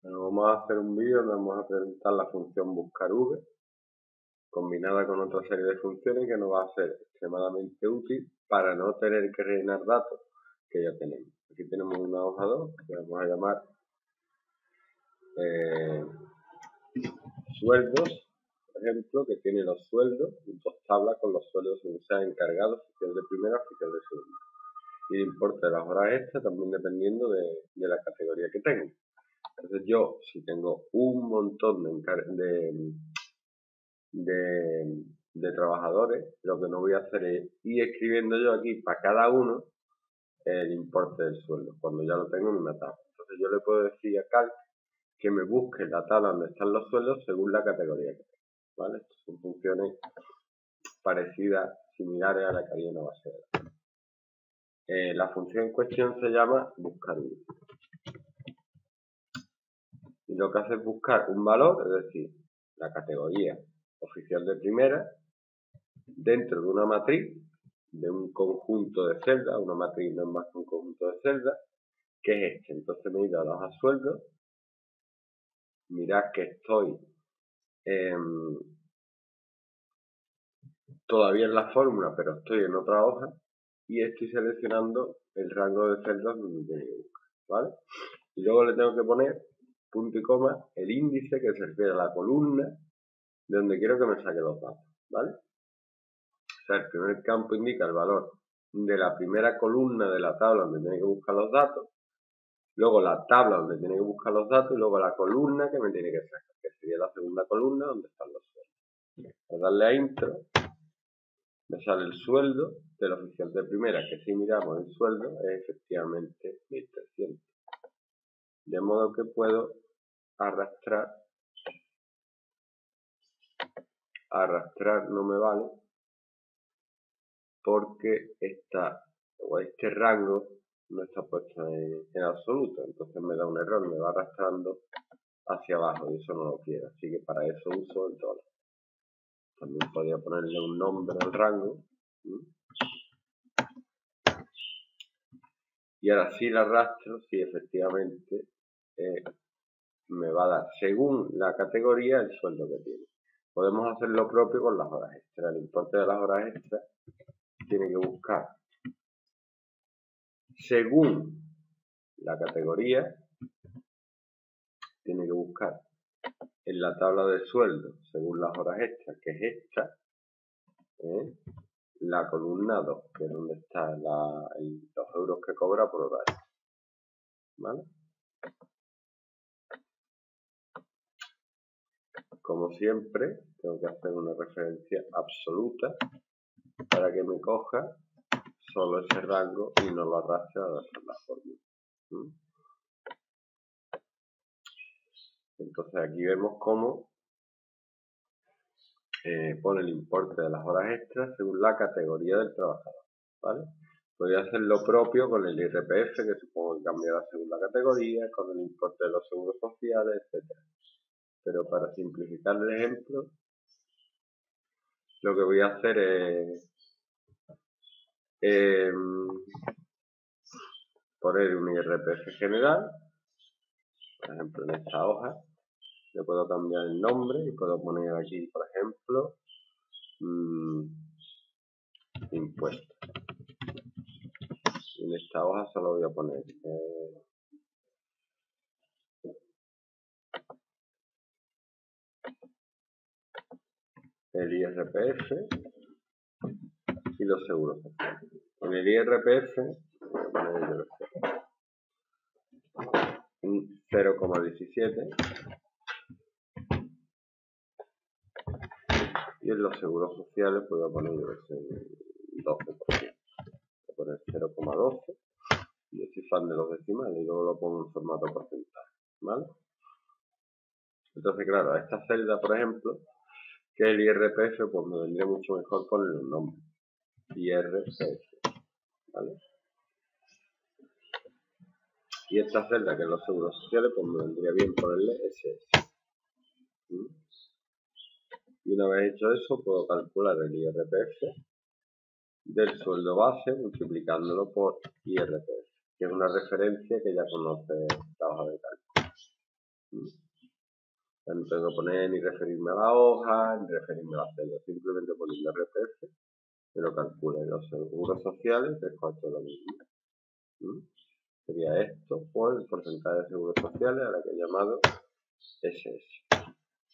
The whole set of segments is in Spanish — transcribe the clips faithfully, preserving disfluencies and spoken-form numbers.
Bueno, vamos a hacer un vídeo donde vamos a presentar la función buscarv combinada con otra serie de funciones que nos va a ser extremadamente útil para no tener que rellenar datos que ya tenemos. Aquí tenemos una hoja dos que vamos a llamar eh, sueldos, por ejemplo, que tiene los sueldos, dos tablas con los sueldos según sea encargado, oficial de primera, oficial de segunda. Y el importe de las horas extras también dependiendo de, de la categoría que tenga. Entonces yo, si tengo un montón de, de, de, de trabajadores, lo que no voy a hacer es ir escribiendo yo aquí para cada uno el importe del sueldo, cuando ya lo tengo en una tabla. Entonces yo le puedo decir a Calc que me busque la tabla donde están los sueldos según la categoría que tengo, ¿vale? Estas son funciones parecidas, similares a la que hay en una base de datos. Eh, la función en cuestión se llama buscarv. Y lo que hace es buscar un valor, es decir, la categoría oficial de primera, dentro de una matriz, de un conjunto de celdas. Una matriz no es más que un conjunto de celdas, que es este. Entonces me he ido a la hoja sueldo. Mirad que estoy eh, todavía en la fórmula, pero estoy en otra hoja y estoy seleccionando el rango de celdas donde tiene que buscar, ¿vale? Y luego le tengo que poner punto y coma el índice que se refiere a la columna de donde quiero que me saque los datos, ¿vale? O sea, el primer campo indica el valor de la primera columna de la tabla donde tiene que buscar los datos, luego la tabla donde tiene que buscar los datos y luego la columna que me tiene que sacar, que sería la segunda columna donde están los sueldos. Al darle a intro, me sale el sueldo del oficial de primera, que si miramos el sueldo es efectivamente mil trescientos. De modo que puedo arrastrar, arrastrar no me vale, porque esta, o este rango no está puesto en, en absoluto, entonces me da un error, me va arrastrando hacia abajo y eso no lo quiero, así que para eso uso el dólar. También podría ponerle un nombre al rango. Y ahora sí la arrastro, sí efectivamente eh, me va a dar, según la categoría, el sueldo que tiene. Podemos hacer lo propio con las horas extras. El importe de las horas extras tiene que buscar, según la categoría, tiene que buscar en la tabla de sueldo, según las horas extras, que es esta, ¿eh? la columna dos, que es donde están los euros que cobra por hora extra, ¿vale? Como siempre, tengo que hacer una referencia absoluta para que me coja solo ese rango y no lo arrastre a la fórmula. ¿Mm? Entonces aquí vemos cómo eh, pone el importe de las horas extras según la categoría del trabajador, ¿vale? Podría hacer lo propio con el I R P F, que supongo que cambiará según la categoría, con el importe de los seguros sociales, etcétera. Pero para simplificar el ejemplo, lo que voy a hacer es eh, poner un I R P F general, por ejemplo en esta hoja. Le puedo cambiar el nombre y puedo poner aquí, por ejemplo, mmm, impuestos. Y en esta hoja solo voy a poner eh, el I R P F y los seguros sociales. En el I R P F voy a poner un cero coma diecisiete y en los seguros sociales voy a poner el doce por ciento. Voy a poner cero coma doce. Yo soy fan de los decimales y luego lo pongo en formato porcentaje, ¿vale? Entonces, claro, a esta celda, por ejemplo, que es el I R P F, pues me vendría mucho mejor ponerle un nombre. I R P F, ¿vale? Y esta celda, que es los seguros sociales, pues me vendría bien ponerle S S. ¿Mm? Y una vez hecho eso, puedo calcular el I R P F del sueldo base multiplicándolo por I R P F, que es una referencia que ya conoce la hoja de cálculo. Ya no tengo que poner ni referirme a la hoja, ni referirme a la celda, simplemente poniendo R P F, me lo calcula. Y los seguros sociales, tres cuartos de lo mismo. ¿Mm? Sería esto por el porcentaje de seguros sociales, a la que he llamado S S.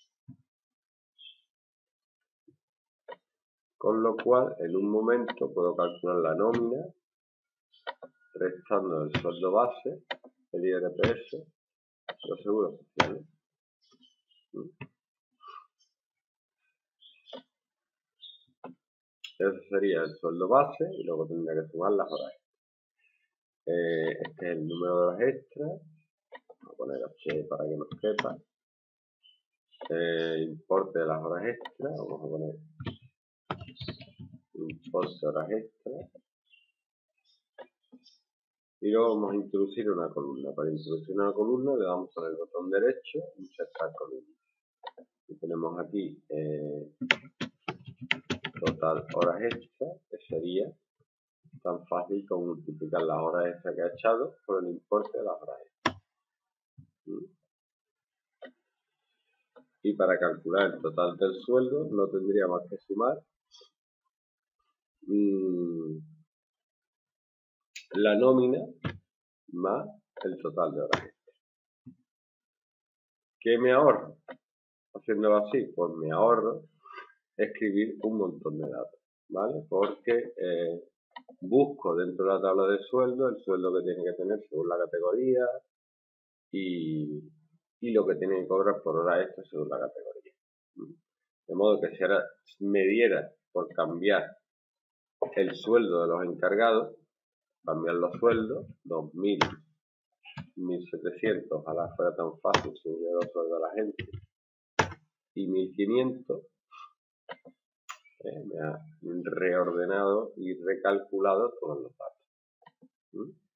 Con lo cual, en un momento puedo calcular la nómina restando el sueldo base, el I R P F, los seguros sociales. ¿Mm? Ese sería el sueldo base y luego tendría que sumar las horas extras. Eh, este es el número de horas extras. Vamos a poner H para que nos quepa. Eh, importe de las horas extras. Vamos a poner importe de horas extras. Y luego vamos a introducir una columna. Para introducir una columna le damos con el botón derecho insertar columna. Y tenemos aquí eh, total horas extras, que sería tan fácil como multiplicar las horas extras que ha echado por el importe de las horas extras. ¿Mm? Y para calcular el total del sueldo no tendría más que sumar mmm, la nómina más el total de horas extras. ¿Qué me ahorro? Haciéndolo así, pues me ahorro escribir un montón de datos, ¿vale? Porque eh, busco dentro de la tabla de sueldo el sueldo que tiene que tener según la categoría y, y lo que tiene que cobrar por hora extra según la categoría. De modo que si ahora me diera por cambiar el sueldo de los encargados, cambiar los sueldos, dos mil, mil setecientos, ojalá fuera tan fácil subir los sueldos a la gente, y mil quinientos, eh, me ha reordenado y recalculado todos los datos. ¿Mm?